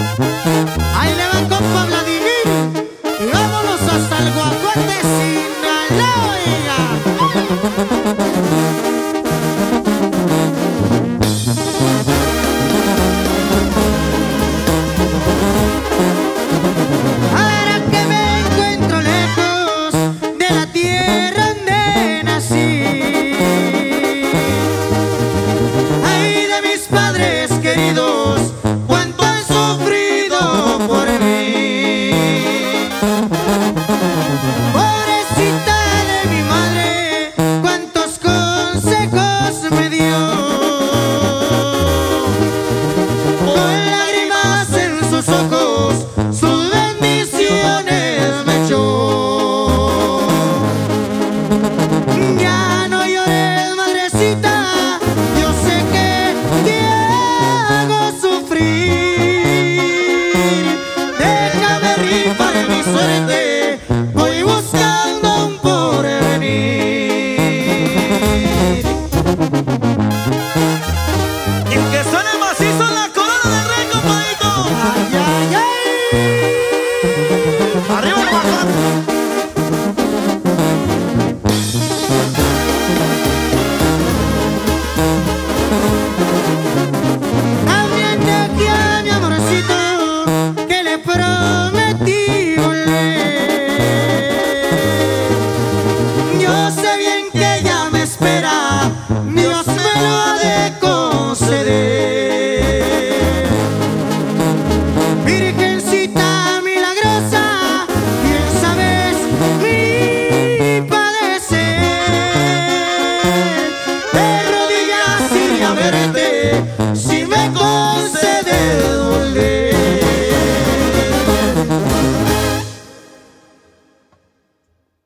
Ahí le van compa Vladimir y vámonos hasta el Guajuate, Sinaloa. Ahora que me encuentro lejos de la tierra donde nací, ay de mis padres queridos, cuánto han sufrido por mí. Pobrecita de mi madre, cuántos consejos me dio, con lágrimas en sus ojos